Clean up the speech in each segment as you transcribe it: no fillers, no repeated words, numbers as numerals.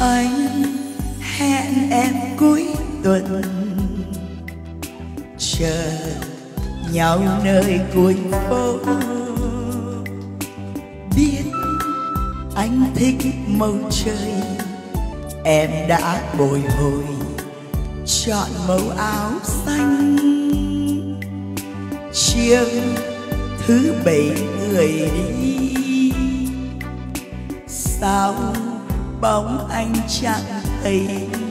Anh hẹn em cuối tuần chờ nhau nơi cuối phố. Biết anh thích màu trời, em đã bồi hồi chọn màu áo xanh. Chiều thứ bảy người đi, sao bóng anh chẳng thấy.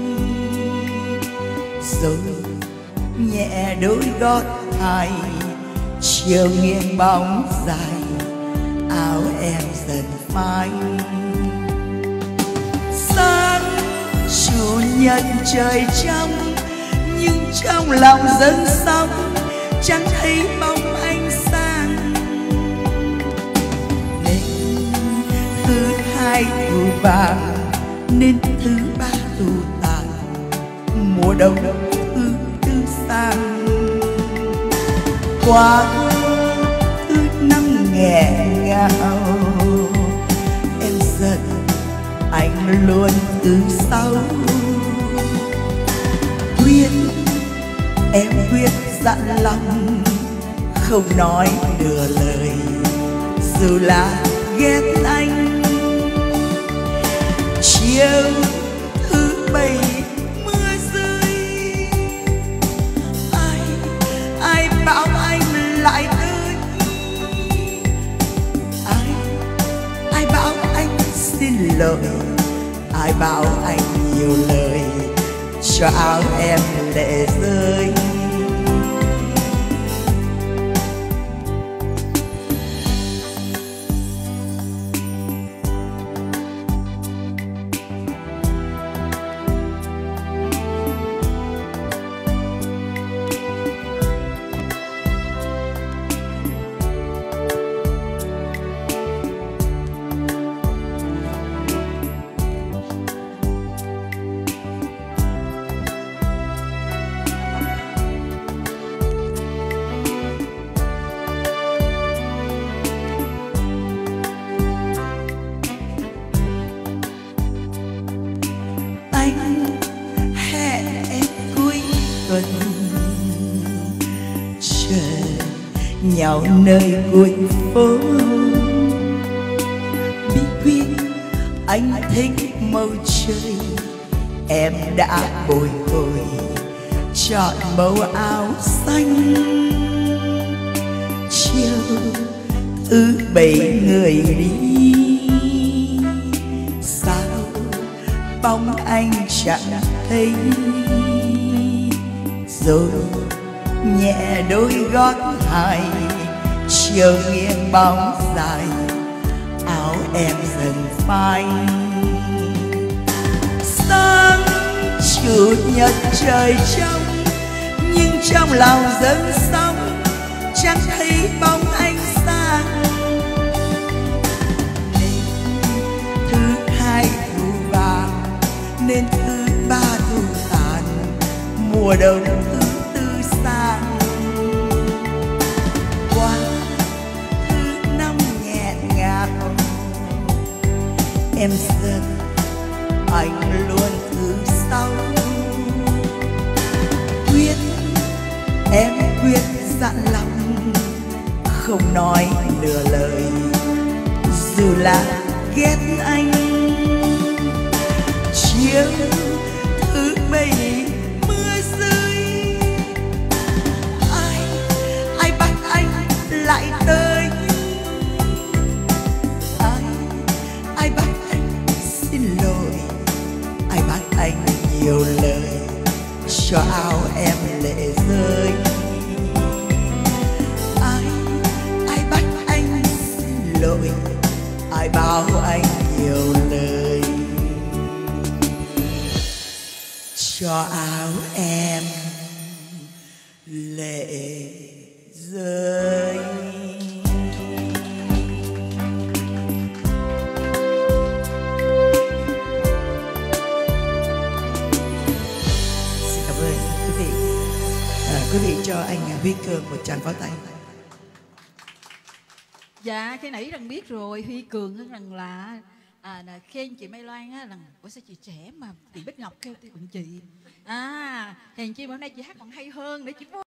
Rồi nhẹ đôi gót hài, chiều nghiêng bóng dài, áo em dần phai. Sáng chủ nhật trời trong, nhưng trong lòng dâng sóng chẳng thấy bóng ánh sáng. Nên thứ hai thu vàng, nên thứ ba thu tàn, mùa đông thứ tư sang. Qua thứ năm nghẹn ngào, em giận anh luôn thứ sáu. Em quyết dặn lòng không nói nửa lời, dù là ghét anh. Chiều thứ bảy mưa rơi, ai bảo anh lại tới. Ai bảo anh xin lỗi, ai bảo anh nhiều lời cho áo em lệ rơi. Anh hẹn em cuối tuần chờ nhau nơi cuối phố. Bí quyết anh thích màu trời, em đã bồi hồi chọn màu áo xanh. Chiều thứ bảy người đi, bóng anh chẳng thấy. Rồi nhẹ đôi gót hài, chiều nghiêng bóng dài, áo em dần phai. Sáng chủ nhật trời trong, nhưng trong lòng dâng sóng chẳng thấy bóng ánh sáng. Nên thứ hai nên thứ ba thu tàn, mùa đông thứ tư sang. Qua thứ năm nghẹn ngào, em giận anh luôn thứ sáu. Em quyết dặn lòng không nói nửa lời, dù là ghét anh. Chiều thứ bảy mưa rơi, ai bắt anh lại tới. Ai bắt anh xin lỗi, ai bắt anh nhiều lời cho áo em lệ rơi. Ai bắt anh xin lỗi, ai bảo anh nhiều lời cho áo em lệ rơi. Xin cảm ơn quý vị. Quý vị cho anh Huy Cường một tràng pháo tay. Dạ, cái nãy rằng biết rồi, Huy Cường rằng là khen chị Mai Loan á là ủa sao chị trẻ mà chị Bích Ngọc kêu tôi bằng chị. Hèn chi bữa nay chị hát còn hay hơn để chị